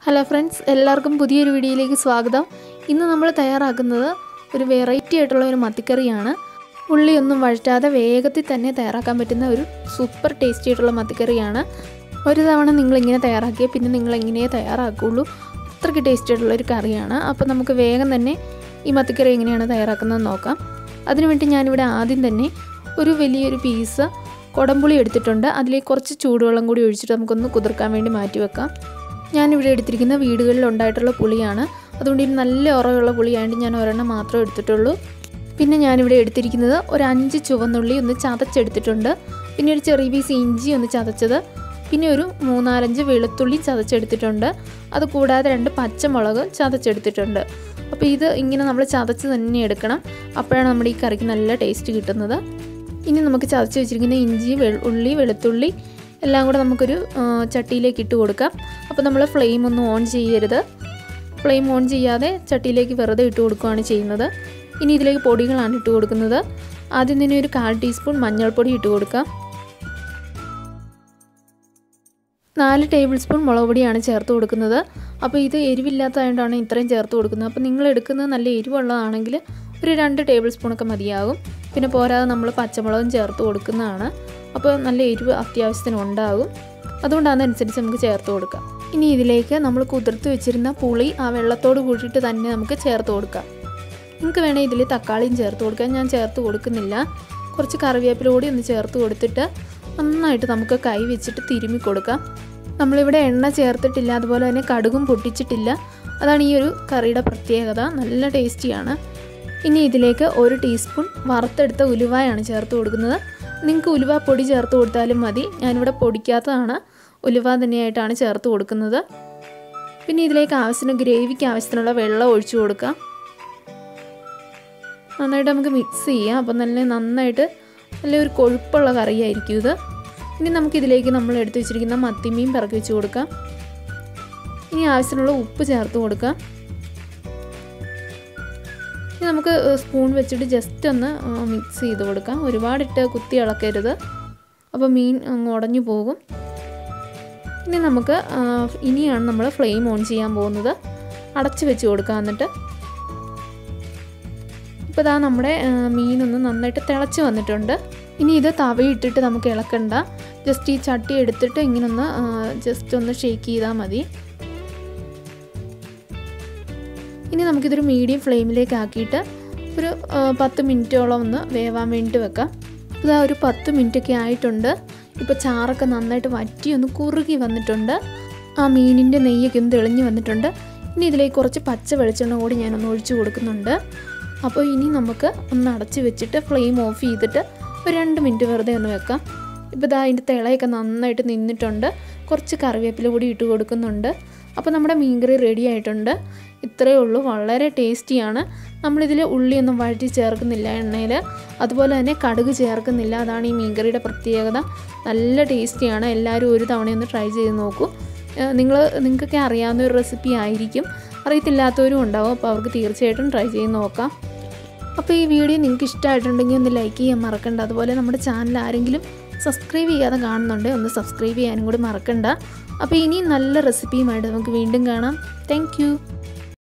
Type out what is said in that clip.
Hello friends, എല്ലാവർക്കും പുതിയൊരു വീഡിയോയിലേക്ക് സ്വാഗതം. ഇന്ന് നമ്മൾ തയ്യാറാക്കുന്നത് ഒരു വെറൈറ്റി ആയിട്ടുള്ള ഒരു മത്തിക്കറിയാണ്. ഉള്ളിയൊന്നും വഴറ്റാതെ വേഗത്തിൽ തന്നെ തയ്യാറാക്കാൻ പറ്റുന്ന ഒരു സൂപ്പർ ടേസ്റ്റി ആയിട്ടുള്ള മത്തിക്കറിയാണ്. ഒരു തവണ നിങ്ങളിങ്ങനെ തയ്യാറാക്കിയാൽ പിന്നെ നിങ്ങളെങ്ങനെയേ തയ്യാറാക്കുകയുള്ളൂ. അത്രയ്ക്ക് ടേസ്റ്റി ആയിട്ടുള്ളൊരു കറിയാണ്. അപ്പോൾ നമുക്ക് വേഗം തന്നെ ഈ മത്തിക്കറി എങ്ങനെയാണ് തയ്യാറാക്കുന്നതെന്ന് നോക്കാം. അതിനുവേണ്ടി ഞാനിവിടെ ആദ്യം തന്നെ ഒരു വലിയൊരു പീസ് കുടംപുളി എടുത്തിട്ടുണ്ട്. അതിലേക്ക് കുറച്ച് ചൂടുവെള്ളം കൂടി ഒഴിച്ചിട്ട് നമുക്കൊന്ന് കുതിർക്കാൻ വേണ്ടി മാറ്റി വെക്കാം. ഞാനിവിടെ എടുത്തിരിക്കുന്ന വീടുകളിൽ ഉണ്ടായിട്ടുള്ള പുളിയാണ്. അതുകൊണ്ട് ഇത് നല്ല ഉറവുള്ള പുളിയായതുകൊണ്ട് ഞാൻ ഒരെണ്ണം മാത്രമേ എടുത്തിട്ടുള്ളൂ. പിന്നെ ഞാനിവിടെ എടുത്തിരിക്കുന്നത് ഒരു 5 ചുവന്നുള്ളി ഒന്ന് ചതച്ചെടുത്തിട്ടുണ്ട്. പിന്നെ ഒരു ചെറിയ പീസ് ഇഞ്ചി ഒന്ന് ചതച്ചത്, പിന്നെ ഒരു 3-4 വെളുത്തുള്ളി ചതച്ചെടുത്തിട്ടുണ്ട്. അതുകൂടാതെ 2 പച്ചമുളക് ചതച്ചെടുത്തിട്ടുണ്ട്. അപ്പോൾ ഇത് ഇങ്ങനെ നമ്മൾ ചതച്ച് തന്നെ എടുക്കണം. അപ്പോഴാണ് നമ്മുടെ ഈ കറിക്ക് നല്ല ടേസ്റ്റ് കിട്ടുന്നത്. ഇനി നമുക്ക് ചതച്ച് വെച്ചിരിക്കുന്ന ഇഞ്ചി, ഉള്ളി, വെളുത്തുള്ളി എല്ലാം കൂടെ നമുക്കൊരു ചട്ടിയിലേക്ക് ഇട്ട് കൊടുക്കാം. അപ്പോൾ നമ്മൾ ഫ്ലെയിം ഒന്നും ഓൺ ചെയ്യരുത്. ഫ്ലെയിം ഓൺ ചെയ്യാതെ ചട്ടിയിലേക്ക് വെറുതെ ഇട്ട് കൊടുക്കുകയാണ് ചെയ്യുന്നത്. ഇനി ഇതിലേക്ക് പൊടികളാണ് ഇട്ട് കൊടുക്കുന്നത്. ആദ്യം തന്നെ ഒരു 1/4 ടീസ്പൂൺ മഞ്ഞൾപ്പൊടി ഇട്ട് കൊടുക്കാം. 4 ടേബിൾ സ്പൂൺ മുളക് പൊടിയാണ് ചേർത്ത് കൊടുക്കുന്നത്. അപ്പോൾ ഇത് എരിവില്ലാത്തതുകൊണ്ടാണ് ഇത്രയും ചേർത്ത് കൊടുക്കുന്നത്. അപ്പോൾ നിങ്ങൾ എടുക്കുന്നത് നല്ല എരിവുള്ളതാണെങ്കിൽ ഒരു 2 ടേബിൾ സ്പൂണൊക്കെ മതിയാകും. പിന്നെ പോരാതെ നമ്മൾ പച്ചമുളകും ചേർത്ത് കൊടുക്കുന്നതാണ്. അപ്പോൾ നല്ല എരിവ് അത്യാവശ്യത്തിന് ഉണ്ടാകും. അതുകൊണ്ട് അതനുസരിച്ച് നമുക്ക് ചേർത്ത് കൊടുക്കാം. ഇനി ഇതിലേക്ക് നമ്മൾ കുതിർത്ത് വെച്ചിരുന്ന പുളി ആ വെള്ളത്തോട് കൂട്ടിയിട്ട് തന്നെ നമുക്ക് ചേർത്ത് കൊടുക്കാം. നിങ്ങൾക്ക് വേണേൽ ഇതിൽ തക്കാളിയും ചേർത്ത് കൊടുക്കാം. ഞാൻ ചേർത്ത് കൊടുക്കുന്നില്ല. കുറച്ച് കറിവേപ്പില കൂടി ഒന്ന് ചേർത്ത് കൊടുത്തിട്ട് നന്നായിട്ട് നമുക്ക് കൈ വെച്ചിട്ട് തിരുമ്മി കൊടുക്കാം. നമ്മളിവിടെ എണ്ണ ചേർത്തിട്ടില്ല, അതുപോലെ തന്നെ കടുകും പൊട്ടിച്ചിട്ടില്ല. അതാണ് ഈ ഒരു കറിയുടെ പ്രത്യേകത. നല്ല ടേസ്റ്റിയാണ്. ഇനി ഇതിലേക്ക് 1 ടീസ്പൂൺ വറുത്തെടുത്ത ഉലുവയാണ് ചേർത്ത് കൊടുക്കുന്നത്. നിങ്ങൾക്ക് ഉലുവ പൊടി ചേർത്ത് കൊടുത്താലും മതി. ഞാനിവിടെ പൊടിക്കാത്തതാണ്, ഉലുവ തന്നെയായിട്ടാണ് ചേർത്ത് കൊടുക്കുന്നത്. പിന്നെ ഇതിലേക്ക് ഗ്രേവിക്ക് ആവശ്യത്തിനുള്ള വെള്ളം ഒഴിച്ചു കൊടുക്കാം. നന്നായിട്ട് നമുക്ക് മിക്സ് ചെയ്യാം. അപ്പം നന്നായിട്ട് നല്ലൊരു കൊഴുപ്പുള്ള കറിയായിരിക്കും ഇത്. ഇനി നമുക്കിതിലേക്ക് നമ്മൾ എടുത്ത് വെച്ചിരിക്കുന്ന മത്തിമീൻ പിറക്കി വെച്ച് കൊടുക്കാം. ഇനി ആവശ്യത്തിനുള്ള ഉപ്പ് ചേർത്ത് കൊടുക്കാം. ഇനി നമുക്ക് സ്പൂൺ വെച്ചിട്ട് ജസ്റ്റ് ഒന്ന് മിക്സ് ചെയ്ത് കൊടുക്കാം. ഒരുപാടിട്ട് കുത്തി ഇളക്കരുത്, അപ്പോൾ മീൻ അങ്ങ് ഉടഞ്ഞു പോകും. ഇനിയാണ് നമ്മൾ ഫ്ലെയിം ഓൺ ചെയ്യാൻ പോകുന്നത്. അടച്ച് വെച്ച് കൊടുക്കാം. എന്നിട്ട് ഇപ്പോൾ ഇതാ നമ്മുടെ മീനൊന്ന് നന്നായിട്ട് തിളച്ച് വന്നിട്ടുണ്ട്. ഇനി ഇത് തവയിട്ടിട്ട് നമുക്ക് ഇളക്കണ്ട. ജസ്റ്റ് ഈ ചട്ടി എടുത്തിട്ട് ഇങ്ങനൊന്ന് ജസ്റ്റ് ഒന്ന് ഷേക്ക് ചെയ്താൽ മതി. ഇനി നമുക്കിതൊരു മീഡിയം ഫ്ലെയിമിലേക്ക് ആക്കിയിട്ട് ഒരു 10 മിനിറ്റോളം ഒന്ന് വേവാൻ വേണ്ടി വെക്കാം. ഇതാ ഒരു 10 മിനിറ്റൊക്കെ ആയിട്ടുണ്ട്. ഇപ്പോൾ ചാറൊക്കെ നന്നായിട്ട് വറ്റി ഒന്ന് കുറുകി വന്നിട്ടുണ്ട്. ആ മീനിൻ്റെ നെയ്യൊക്കെ ഒന്ന് തെളിഞ്ഞ് വന്നിട്ടുണ്ട്. ഇനി ഇതിലേക്ക് കുറച്ച് പച്ച വെളിച്ചെണ്ണ കൂടി ഞാനൊന്ന് ഒഴിച്ച് കൊടുക്കുന്നുണ്ട്. അപ്പോൾ ഇനി നമുക്ക് ഒന്ന് അടച്ച് വെച്ചിട്ട് ഫ്ലെയിം ഓഫ് ചെയ്തിട്ട് ഒരു 2 മിനിറ്റ് വെറുതെ ഒന്ന് വെക്കാം. ഇപ്പോൾ ഇതാ അതിൻ്റെ തിളയൊക്കെ നന്നായിട്ട് നിന്നിട്ടുണ്ട്. കുറച്ച് കറിവേപ്പില കൂടി ഇട്ട് കൊടുക്കുന്നുണ്ട്. അപ്പോൾ നമ്മുടെ മീൻകറി റെഡി ആയിട്ടുണ്ട്. ഇത്രയേ ഉള്ളൂ. വളരെ ടേസ്റ്റിയാണ്. നമ്മളിതിൽ ഉള്ളിയൊന്നും വഴറ്റി ചേർക്കുന്നില്ല എണ്ണയിൽ, അതുപോലെ തന്നെ കടുക് ചേർക്കുന്നില്ല. അതാണ് ഈ മീൻകറിയുടെ പ്രത്യേകത. നല്ല ടേസ്റ്റിയാണ്. എല്ലാവരും ഒരു തവണയൊന്ന് ട്രൈ ചെയ്ത് നോക്കൂ. നിങ്ങൾക്കൊക്കെ അറിയാവുന്ന ഒരു റെസിപ്പി ആയിരിക്കും, അറിയത്തില്ലാത്തവരും ഉണ്ടാവും. അപ്പോൾ അവർക്ക് തീർച്ചയായിട്ടും ട്രൈ ചെയ്ത് നോക്കാം. അപ്പോൾ ഈ വീഡിയോ നിങ്ങൾക്ക് ഇഷ്ടമായിട്ടുണ്ടെങ്കിൽ ഒന്ന് ലൈക്ക് ചെയ്യാൻ മറക്കണ്ട. അതുപോലെ നമ്മുടെ ചാനൽ ആരെങ്കിലും സബ്സ്ക്രൈബ് ചെയ്യാതെ കാണുന്നുണ്ട്, ഒന്ന് സബ്സ്ക്രൈബ് ചെയ്യാനും കൂടി മറക്കണ്ട. അപ്പോൾ ഇനി നല്ല റെസിപ്പിയുമായിട്ട് നമുക്ക് വീണ്ടും കാണാം. Thank U.